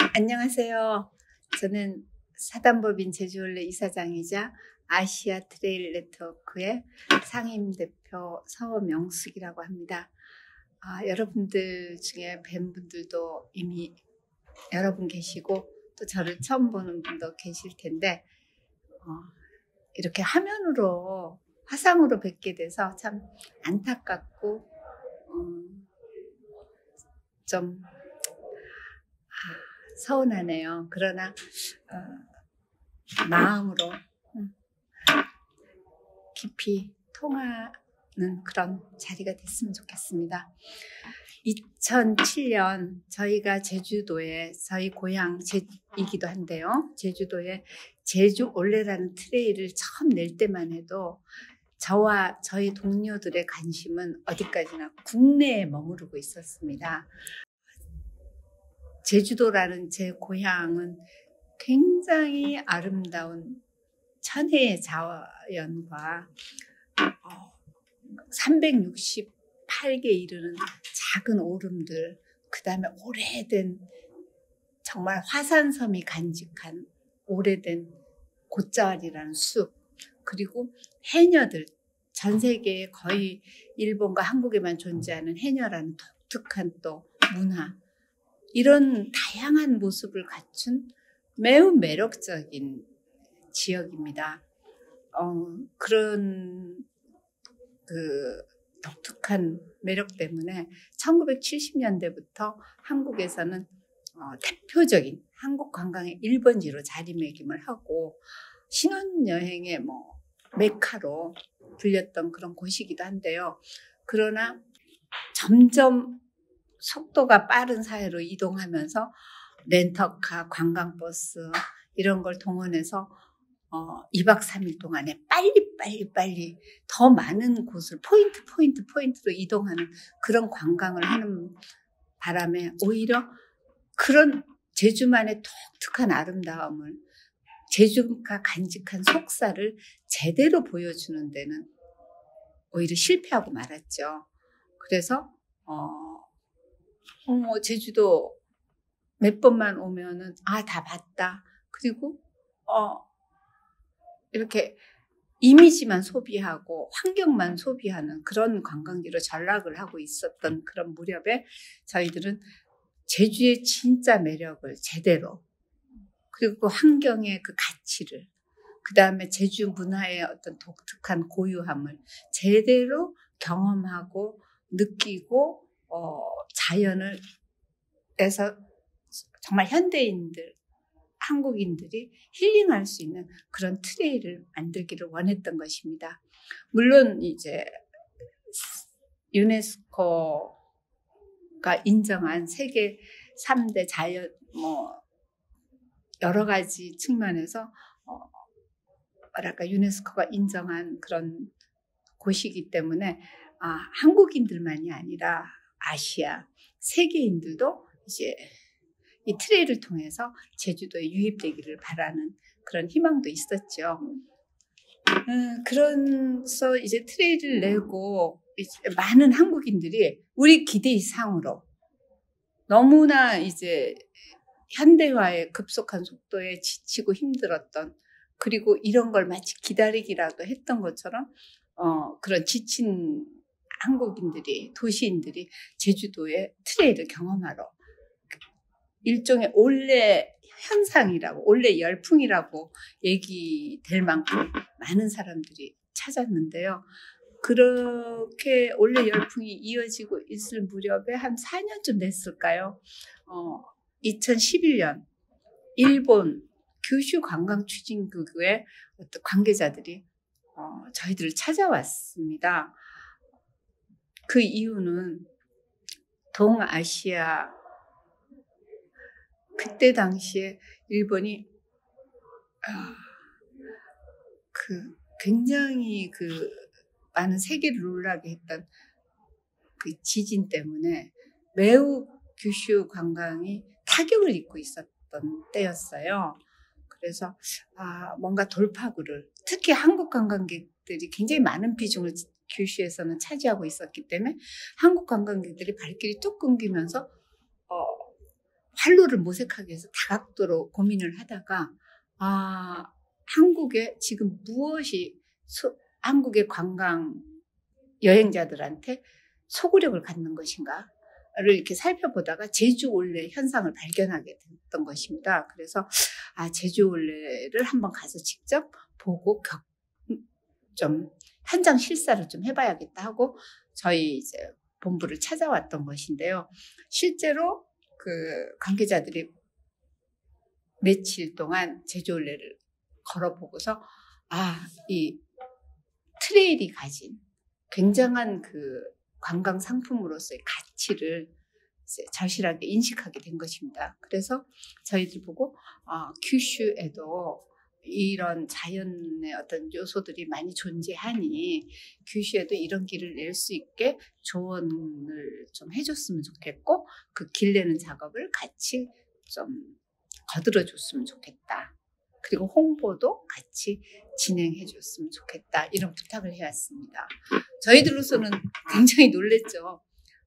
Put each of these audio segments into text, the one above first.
안녕하세요. 저는 사단법인 제주올레 이사장이자 아시아 트레일 네트워크의 상임대표 서명숙이라고 합니다. 여러분들 중에 뵌 분들도 이미 여러 분 계시고 또 저를 처음 보는 분도 계실 텐데 이렇게 화면으로 화상으로 뵙게 돼서 참 안타깝고 좀 서운하네요. 그러나 마음으로 깊이 통하는 그런 자리가 됐으면 좋겠습니다. 2007년 저희가 제주도에 저희 고향이기도 한데요. 제주도에 제주올레라는 트레일을 처음 낼 때만 해도 저와 저희 동료들의 관심은 어디까지나 국내에 머무르고 있었습니다. 제주도라는 제 고향은 굉장히 아름다운 천혜의 자연과 368개 이르는 작은 오름들, 그 다음에 오래된 정말 화산섬이 간직한 오래된 곶자왈이라는 숲, 그리고 해녀들, 전 세계에 거의 일본과 한국에만 존재하는 해녀라는 독특한 또 문화, 이런 다양한 모습을 갖춘 매우 매력적인 지역입니다. 그런 그 독특한 매력 때문에 1970년대부터 한국에서는 대표적인 한국 관광의 1번지로 자리매김을 하고 신혼여행의 메카로 불렸던 그런 곳이기도 한데요. 그러나 점점 속도가 빠른 사회로 이동하면서 렌터카, 관광버스 이런 걸 동원해서 2박 3일 동안에 빨리 더 많은 곳을 포인트로 이동하는 그런 관광을 하는 바람에 오히려 그런 제주만의 독특한 아름다움을, 제주가 간직한 속사를 제대로 보여주는 데는 오히려 실패하고 말았죠. 그래서 제주도 몇 번만 오면은 다 봤다. 그리고 이렇게 이미지만 소비하고 환경만 소비하는 그런 관광지로 전락을 하고 있었던 그런 무렵에 저희들은 제주의 진짜 매력을 제대로, 그리고 그 환경의 그 가치를, 그 다음에 제주 문화의 어떤 독특한 고유함을 제대로 경험하고 느끼고 자연을 에서 정말 현대인들, 한국인들이 힐링할 수 있는 그런 트레일을 만들기를 원했던 것입니다. 물론 이제 유네스코가 인정한 세계 3대 자연 여러 가지 측면에서 유네스코가 인정한 그런 곳이기 때문에 한국인들만이 아니라 아시아 세계인들도 이제 이 트레일을 통해서 제주도에 유입되기를 바라는 그런 희망도 있었죠. 그래서 이제 트레일을 내고 이제 많은 한국인들이 우리 기대 이상으로 너무나 이제 현대화의 급속한 속도에 지치고 힘들었던, 그리고 이런 걸 마치 기다리기라도 했던 것처럼 그런 지친 한국인들이, 도시인들이 제주도의 트레일을 경험하러 일종의 올레 현상이라고, 올레 열풍이라고 얘기될 만큼 많은 사람들이 찾았는데요. 그렇게 올레 열풍이 이어지고 있을 무렵에 한 4년쯤 됐을까요? 2011년 일본 규슈 관광추진국의 어떤 관계자들이 저희들을 찾아왔습니다. 그 이유는 동아시아, 그때 당시에 일본이 굉장히 많은 세계를 놀라게 했던 그 지진 때문에 매우 규슈 관광이 타격을 입고 있었던 때였어요. 그래서 뭔가 돌파구를, 특히 한국 관광객들이 굉장히 많은 비중을 규슈에서는 차지하고 있었기 때문에 한국 관광객들이 발길이 뚝 끊기면서 활로를 모색하기 위해서 다각도로 고민을 하다가 한국에 지금 무엇이 한국의 관광 여행자들한테 소구력을 갖는 것인가를 이렇게 살펴보다가 제주올레 현상을 발견하게 됐던 것입니다. 그래서 제주올레를 한번 가서 직접 보고 좀 현장 실사를 좀 해봐야겠다 하고 저희 이제 본부를 찾아왔던 것인데요. 실제로 그 관계자들이 며칠 동안 제주올레를 걸어보고서 이 트레일이 가진 굉장한 그 관광 상품으로서의 가치를 이제 절실하게 인식하게 된 것입니다. 그래서 저희들 보고 규슈에도 이런 자연의 어떤 요소들이 많이 존재하니 규슈에도 이런 길을 낼 수 있게 조언을 좀 해줬으면 좋겠고 그 길 내는 작업을 같이 좀 거들어 줬으면 좋겠다. 그리고 홍보도 같이 진행해 줬으면 좋겠다. 이런 부탁을 해왔습니다. 저희들로서는 굉장히 놀랬죠.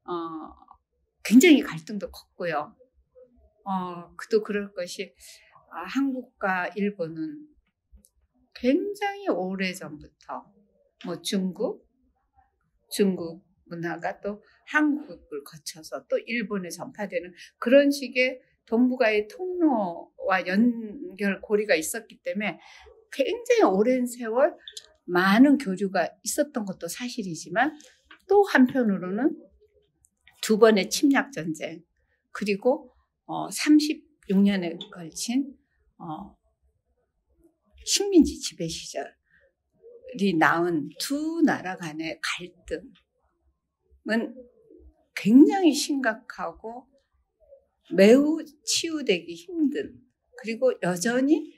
굉장히 갈등도 컸고요. 그도 그럴 것이 한국과 일본은 굉장히 오래전부터 뭐 중국 문화가 또 한국을 거쳐서 또 일본에 전파되는 그런 식의 동북아의 통로와 연결고리가 있었기 때문에 굉장히 오랜 세월 많은 교류가 있었던 것도 사실이지만 또 한편으로는 두 번의 침략 전쟁 그리고 36년에 걸친 식민지 지배 시절이 낳은 두 나라 간의 갈등은 굉장히 심각하고 매우 치유되기 힘든 그리고 여전히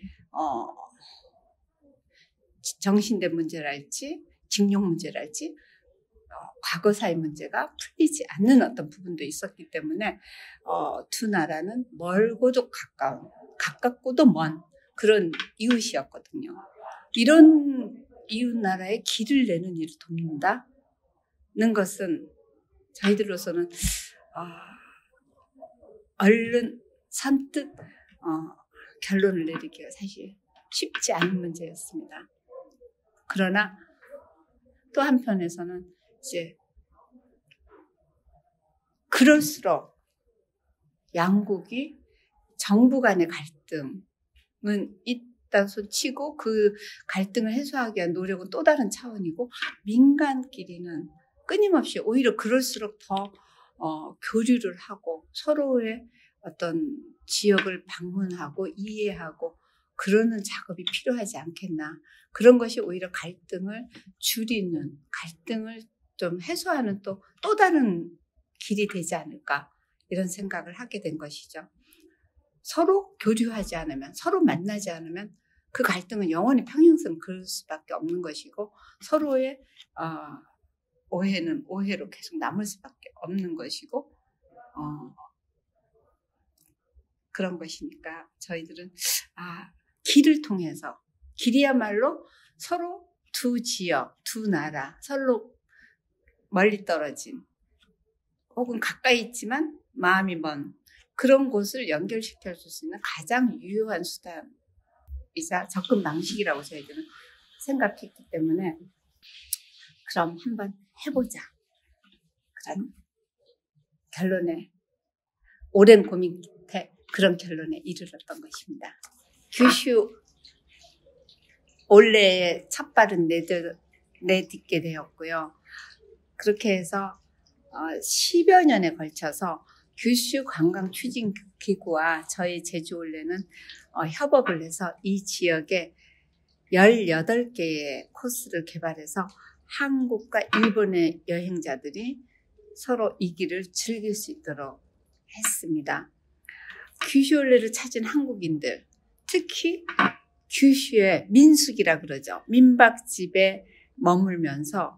정신대 문제랄지 징용 문제랄지 과거사의 문제가 풀리지 않는 어떤 부분도 있었기 때문에 두 나라는 멀고도 가깝고도 먼 그런 이웃이었거든요. 이런 이웃 나라에 길을 내는 일을 돕는다는 것은 저희들로서는 얼른 선뜻 결론을 내리기가 사실 쉽지 않은 문제였습니다. 그러나 또 한편에서는 이제 그럴수록 양국이 정부 간의 갈등은 있다 손치고 그 갈등을 해소하기 위한 노력은 또 다른 차원이고 민간끼리는 끊임없이 오히려 그럴수록 더 교류를 하고 서로의 어떤 지역을 방문하고 이해하고 그러는 작업이 필요하지 않겠나. 그런 것이 오히려 갈등을 줄이는, 갈등을 좀 해소하는 또 다른 길이 되지 않을까 이런 생각을 하게 된 것이죠. 서로 교류하지 않으면, 서로 만나지 않으면 그 갈등은 영원히 평행선 그을 수밖에 없는 것이고 서로의 오해는 오해로 계속 남을 수밖에 없는 것이고 그런 것이니까 저희들은 길을 통해서 길이야말로 서로 두 지역, 두 나라, 서로 멀리 떨어진 혹은 가까이 있지만 마음이 먼 그런 곳을 연결시켜 줄 수 있는 가장 유효한 수단이자 접근 방식이라고 저희들은 생각했기 때문에 그럼 한번 해보자. 그런 결론에 오랜 고민 끝에 그런 결론에 이르렀던 것입니다. 규슈 올레의 첫 발은 내딛게 되었고요. 그렇게 해서 10여 년에 걸쳐서 규슈 관광 추진 기구와 저희 제주올레는 협업을 해서 이 지역에 18개의 코스를 개발해서 한국과 일본의 여행자들이 서로 이 길을 즐길 수 있도록 했습니다. 규슈올레를 찾은 한국인들, 특히 규슈의 민숙이라 그러죠. 민박집에 머물면서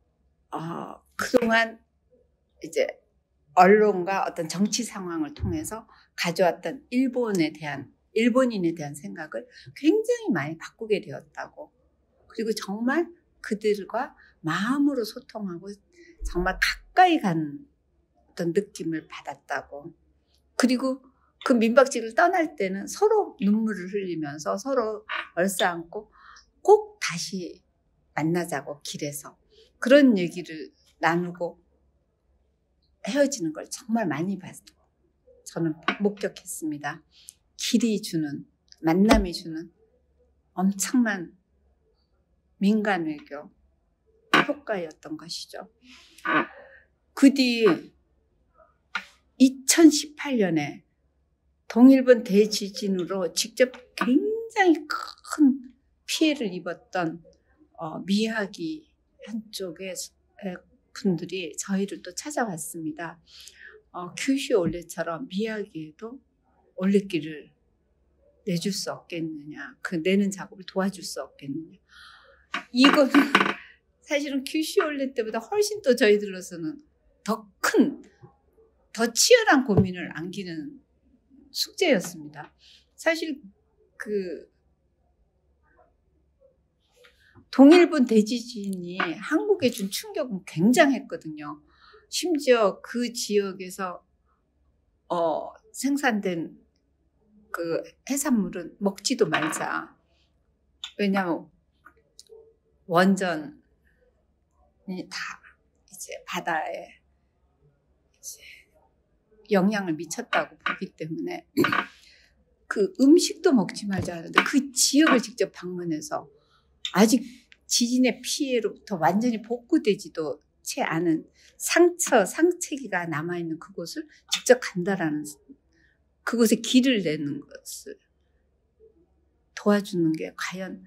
그동안 이제 언론과 어떤 정치 상황을 통해서 가져왔던 일본인에 대한 생각을 굉장히 많이 바꾸게 되었다고. 그리고 정말 그들과 마음으로 소통하고 정말 가까이 간 어떤 느낌을 받았다고. 그리고 그 민박집을 떠날 때는 서로 눈물을 흘리면서 서로 얼싸안고 꼭 다시 만나자고 길에서 그런 얘기를 나누고 헤어지는 걸 정말 많이 봤어요. 저는 목격했습니다. 길이 주는, 만남이 주는 엄청난 민간 외교 효과였던 것이죠. 그 뒤 2018년에 동일본 대지진으로 직접 굉장히 큰 피해를 입었던 미야기 한쪽의 분들이 저희를 또 찾아왔습니다. 규슈 올레처럼 미야기에도 올레길을 내줄 수 없겠느냐, 그 내는 작업을 도와줄 수 없겠느냐. 이거는 사실은 규슈 올레 때보다 훨씬 또 저희들로서는 더 큰, 더 치열한 고민을 안기는 숙제였습니다. 사실 그 동일본 대지진이 한국에 준 충격은 굉장했거든요. 심지어 그 지역에서 생산된 그 해산물은 먹지도 말자. 왜냐하면 원전이 다 이제 바다에 이제 영향을 미쳤다고 보기 때문에 그 음식도 먹지 말자 하는데 그 지역을 직접 방문해서 아직 지진의 피해로부터 완전히 복구되지도 채 않은 상체기가 남아있는 그곳을 직접 간다라는, 그곳에 길을 내는 것을 도와주는 게 과연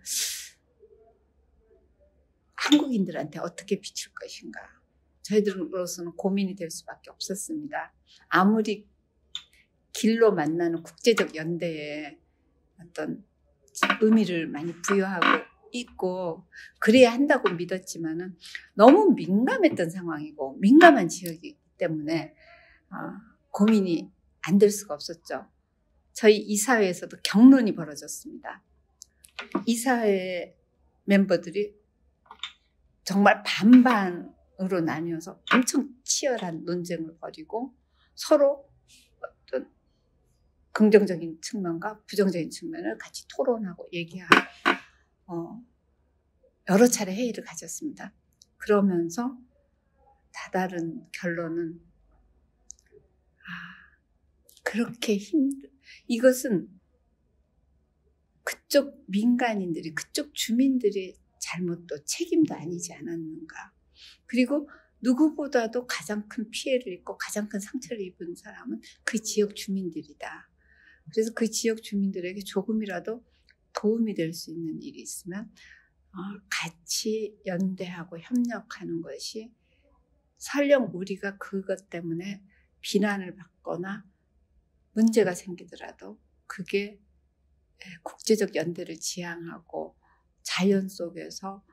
한국인들한테 어떻게 비칠 것인가. 저희들로서는 고민이 될 수밖에 없었습니다. 아무리 길로 만나는 국제적 연대에 어떤 의미를 많이 부여하고 있고 그래야 한다고 믿었지만은 너무 민감했던 상황이고 민감한 지역이기 때문에 고민이 안 될 수가 없었죠. 저희 이사회에서도 격론이 벌어졌습니다. 이사회 멤버들이 정말 반반으로 나뉘어서 엄청 치열한 논쟁을 벌이고 서로 어떤 긍정적인 측면과 부정적인 측면을 같이 토론하고 얘기하고 여러 차례 회의를 가졌습니다. 그러면서 다다른 결론은 그렇게 이것은 그쪽 민간인들이, 그쪽 주민들의 잘못도 책임도 아니지 않았는가. 그리고 누구보다도 가장 큰 피해를 입고 가장 큰 상처를 입은 사람은 그 지역 주민들이다. 그래서 그 지역 주민들에게 조금이라도 도움이 될 수 있는 일이 있으면 같이 연대하고 협력하는 것이, 설령 우리가 그것 때문에 비난을 받거나 문제가 생기더라도 그게 국제적 연대를 지향하고 자연 속에서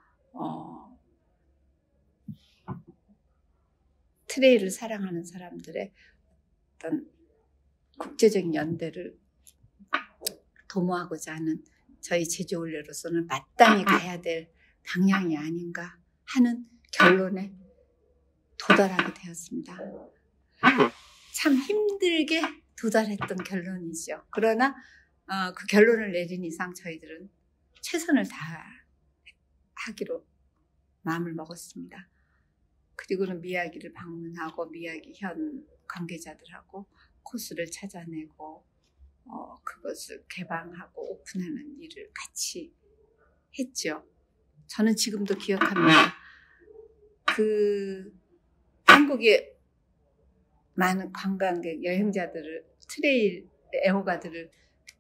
트레일을 사랑하는 사람들의 어떤 국제적인 연대를 도모하고자 하는 저희 제주올레로서는 마땅히 가야 될 방향이 아닌가 하는 결론에 도달하게 되었습니다. 참 힘들게 도달했던 결론이죠. 그러나 그 결론을 내린 이상 저희들은 최선을 다하기로 마음을 먹었습니다. 그리고는 미야기를 방문하고 미야기 현 관계자들하고 코스를 찾아내고 그것을 개방하고 오픈하는 일을 같이 했죠. 저는 지금도 기억합니다. 그 한국의 많은 관광객, 여행자들을, 트레일 애호가들을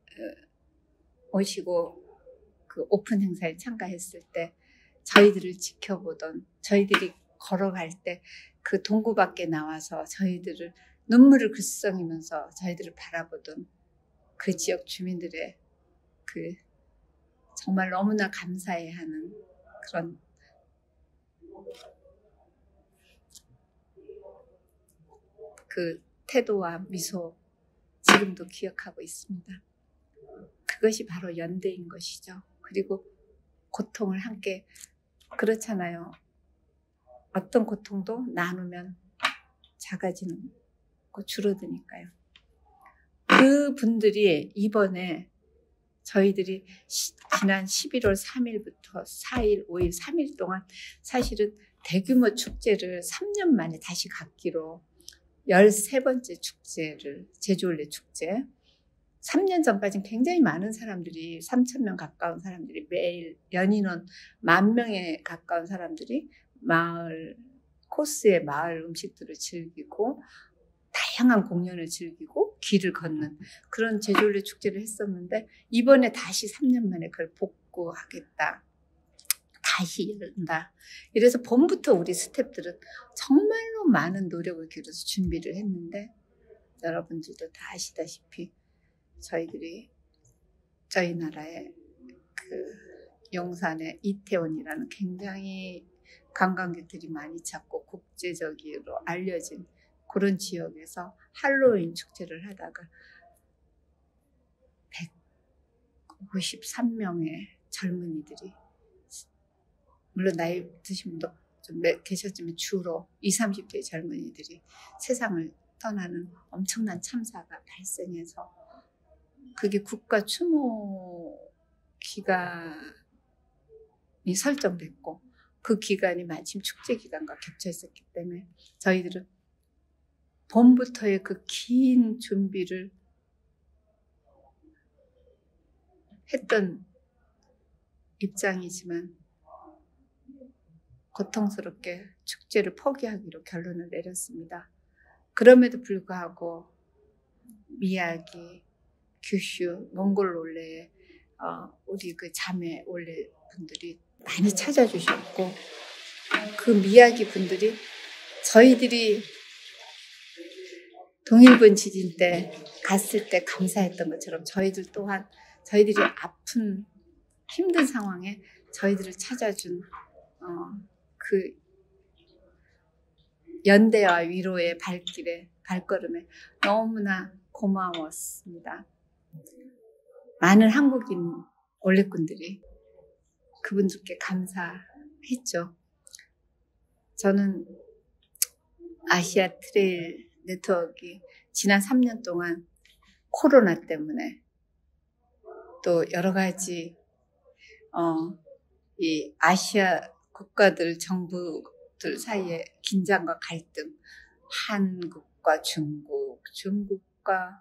오시고 그 오픈 행사에 참가했을 때 저희들을 지켜보던, 저희들이 걸어갈 때 그 동구 밖에 나와서 저희들을 눈물을 글썽이면서 저희들을 바라보던 그 지역 주민들의 그 정말 너무나 감사해하는 그런 그 태도와 미소 지금도 기억하고 있습니다. 그것이 바로 연대인 것이죠. 그리고 고통을 함께, 그렇잖아요. 어떤 고통도 나누면 작아지는 거, 줄어드니까요. 그분들이 이번에 저희들이 지난 11월 3일부터 4일, 5일, 3일 동안 사실은 대규모 축제를 3년 만에 다시 갖기로 13번째 축제를, 제주올레 축제. 3년 전까지는 굉장히 많은 사람들이, 3,000명 가까운 사람들이 매일 연인원 10,000명에 가까운 사람들이 마을 코스의 마을 음식들을 즐기고 다양한 공연을 즐기고 길을 걷는 그런 제주올레 축제를 했었는데, 이번에 다시 3년 만에 그걸 복구하겠다, 다시 열린다. 이래서 봄부터 우리 스태프들은 정말로 많은 노력을 기울여서 준비를 했는데, 여러분들도 다 아시다시피 저희 나라의 그 용산의 이태원이라는 굉장히 관광객들이 많이 찾고 국제적으로 알려진 그런 지역에서 할로윈 축제를 하다가 153명의 젊은이들이, 물론 나이 드신 분도 좀 계셨지만 주로 20, 30대의 젊은이들이 세상을 떠나는 엄청난 참사가 발생해서 그게 국가 추모 기간이 설정됐고, 그 기간이 마침 축제 기간과 겹쳐 있었기 때문에 저희들은 봄부터의 그 긴 준비를 했던 입장이지만 고통스럽게 축제를 포기하기로 결론을 내렸습니다. 그럼에도 불구하고 미야기, 규슈, 몽골 올레 우리 그 자매 올레 분들이 많이 찾아주셨고, 그 미야기 분들이 저희들이 동일본 지진 때 갔을 때 감사했던 것처럼 저희들 또한 저희들이 아픈 힘든 상황에 저희들을 찾아준 그 연대와 위로의 발걸음에 너무나 고마웠습니다. 많은 한국인 올레꾼들이 그분들께 감사했죠. 저는 아시아 트레일 네트워크 지난 3년 동안 코로나 때문에 또 여러 가지 이 아시아 국가들 정부들 사이의 긴장과 갈등, 한국과 중국, 중국과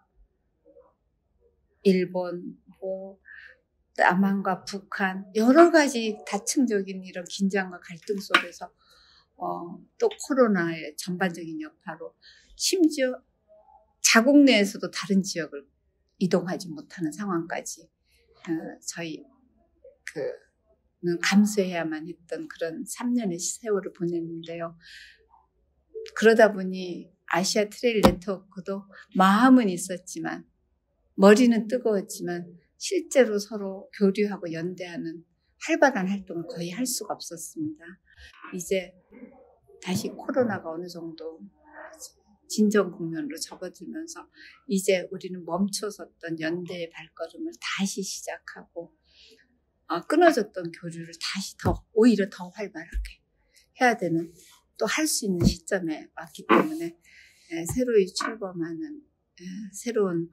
일본, 남한과 북한, 여러 가지 다층적인 이런 긴장과 갈등 속에서 또 코로나의 전반적인 여파로 심지어 자국 내에서도 다른 지역을 이동하지 못하는 상황까지 저희는 감수해야만 했던 그런 3년의 세월을 보냈는데요. 그러다 보니 아시아 트레일 네트워크도 마음은 있었지만 머리는 뜨거웠지만 실제로 서로 교류하고 연대하는 활발한 활동을 거의 할 수가 없었습니다. 이제 다시 코로나가 어느 정도 진정 국면으로 접어들면서 이제 우리는 멈춰섰던 연대의 발걸음을 다시 시작하고 끊어졌던 교류를 다시 오히려 더 활발하게 해야 되는, 또 할 수 있는 시점에 왔기 때문에 새로이 출범하는 새로운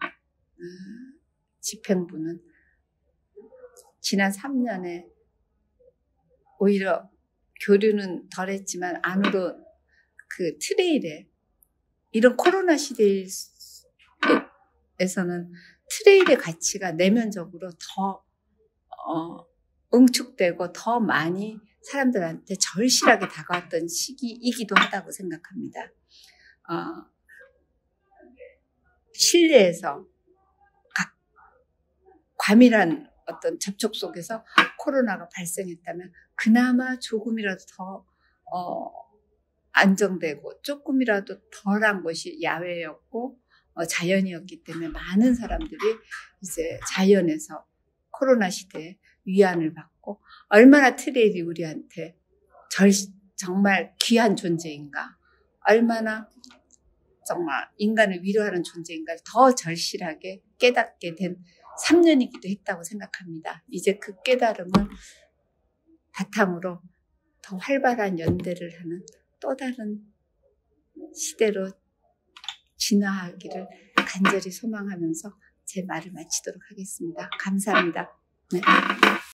집행부는 지난 3년에 오히려 교류는 덜했지만 안으로 그 트레일에, 이런 코로나 시대에서는 트레일의 가치가 내면적으로 더 응축되고 더 많이 사람들한테 절실하게 다가왔던 시기이기도 하다고 생각합니다. 실내에서 과밀한 어떤 접촉 속에서 코로나가 발생했다면 그나마 조금이라도 더 안정되고 조금이라도 덜한 것이 야외였고 자연이었기 때문에 많은 사람들이 이제 자연에서 코로나 시대에 위안을 받고, 얼마나 트레일이 우리한테 정말 귀한 존재인가, 얼마나 정말 인간을 위로하는 존재인가를 더 절실하게 깨닫게 된 3년이기도 했다고 생각합니다. 이제 그 깨달음을 바탕으로 더 활발한 연대를 하는 또 다른 시대로 진화하기를 간절히 소망하면서 제 말을 마치도록 하겠습니다. 감사합니다. 네.